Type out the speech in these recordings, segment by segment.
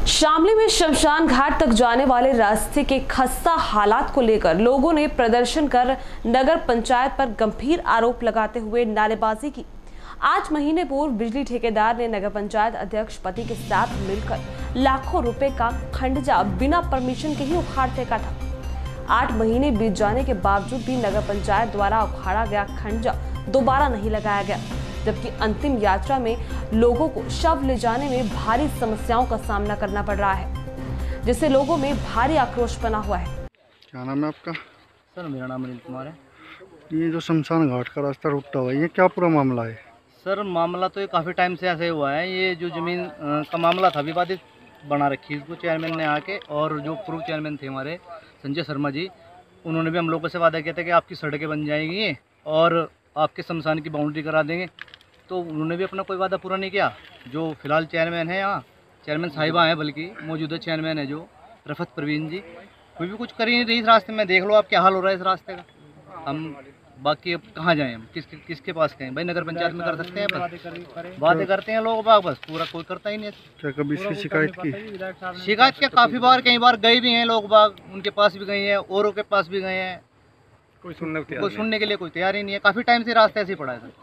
शामली में शमशान घाट तक जाने वाले रास्ते के खस्ता हालात को लेकर लोगों ने प्रदर्शन कर नगर पंचायत पर गंभीर आरोप लगाते हुए नारेबाजी की। 8 महीने पूर्व बिजली ठेकेदार ने नगर पंचायत अध्यक्ष पति के साथ मिलकर लाखों रुपए का खंडजा बिना परमिशन के ही उखाड़ फेंका था। 8 महीने बीत जाने के बावजूद भी नगर पंचायत द्वारा उखाड़ा गया खंडजा दोबारा नहीं लगाया गया, जबकि अंतिम यात्रा में लोगों को शव ले जाने में भारी समस्याओं का सामना करना पड़ रहा है, जिससे लोगों में भारी आक्रोश बना हुआ है। क्या नाम है आपका? सर मेरा नाम अनिल कुमार है। ये जो शमशान घाट का रास्ता टूटा हुआ है, ये क्या पूरा मामला है? सर मामला तो ये काफ़ी टाइम से ऐसे हुआ है। ये जो ज़मीन का मामला था विवादित बना रखी, इसको चेयरमैन ने आके, और जो पूर्व चेयरमैन थे हमारे संजय शर्मा जी, उन्होंने भी हम लोगों से वादा किया था कि आपकी सड़कें बन जाएंगी और आपके शमशान की बाउंड्री करा देंगे। तो उन्होंने भी अपना कोई वादा पूरा नहीं किया। जो फिलहाल चेयरमैन है, यहाँ चेयरमैन साहिबा हैं, बल्कि मौजूदा चेयरमैन है जो रफत परवीन जी, कोई भी कुछ कर ही नहीं रही इस रास्ते में। देख लो आप क्या हाल हो रहा है इस रास्ते का। हम बाकी अब कहाँ जाएं, हम किसके पास कहें? भाई नगर पंचायत में कर सकते हैं, बस बातें करते हैं लोग बाग, बस पूरा कोई करता ही नहीं। क्या कभी इसकी शिकायत की? शिकायत क्या, काफ़ी बार कई बार गए भी हैं लोग बाग, उनके पास भी गए हैं, औरों के पास भी गए हैं, कोई सुनने के लिए कोई तैयार ही नहीं है। काफ़ी टाइम से रास्ता ऐसे ही पड़ा है सर।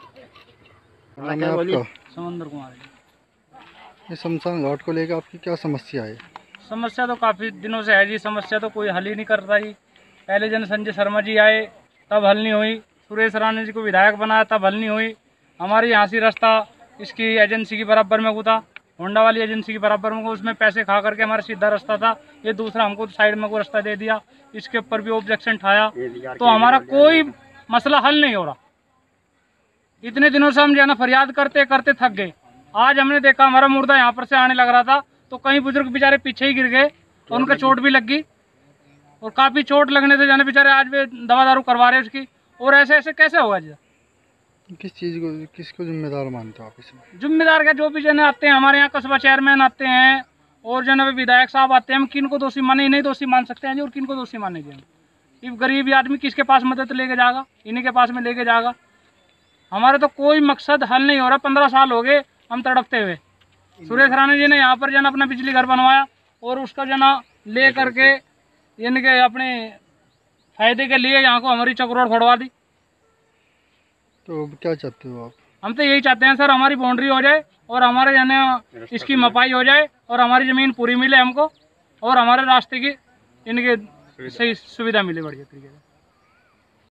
समंदर कुमार। ये शमशान घाट को लेकर आपकी क्या समस्या है? समस्या तो काफ़ी दिनों से है जी। समस्या तो कोई हल ही नहीं कर रहा जी। पहले जन संजय शर्मा जी आए तब हल नहीं हुई, सुरेश राणा जी को विधायक बनाया तब हल नहीं हुई। हमारे यहाँ से रास्ता इसकी एजेंसी की बराबर में को था, होंडा वाली एजेंसी की बराबर में को, उसमें पैसे खा करके हमारा सीधा रास्ता था। ये दूसरा हमको साइड में को रास्ता दे दिया, इसके ऊपर भी ऑब्जेक्शन उठाया, तो हमारा कोई मसला हल नहीं हो रहा। इतने दिनों से हम जो है ना फरियाद करते करते थक गए। आज हमने देखा हमारा मुर्दा यहाँ पर से आने लग रहा था तो कई बुजुर्ग बेचारे पीछे ही गिर गए, उनका चोट भी लग गई, और काफ़ी चोट लगने से जाने बेचारे आज भी दवा दारू करवा रहे उसकी। और ऐसे ऐसे कैसे होगा जी? किस चीज़ को, किसको जिम्मेदार मानते हो आप इसमें? जिम्मेदार क्या, जो भी जने आते हैं हमारे यहाँ, कस्बा चेयरमैन आते हैं और जन विधायक साहब आते हैं, हम किन को दोषी माने? नहीं दोषी मान सकते हैं जी, और किन को दोषी मानेंगे? हम गरीब आदमी किसके पास मदद लेके जाएगा? इन्हीं के पास में लेके जाएगा। हमारे तो कोई मकसद हल नहीं हो रहा। 15 साल हो गए हम तड़पते हुए। सुरेश राणा जी ने यहाँ पर जना अपना बिजली घर बनवाया और उसका जना ले करके इनके अपने फायदे के लिए यहाँ को हमारी चक्रोड़ फोड़वा दी। तो क्या चाहते हो आप? हम तो यही चाहते हैं सर, हमारी बाउंड्री हो जाए और हमारे जाने इसकी मपाई हो जाए और हमारी ज़मीन पूरी मिले हमको, और हमारे रास्ते की इनके सही सुविधा मिले बढ़िया तरीके से।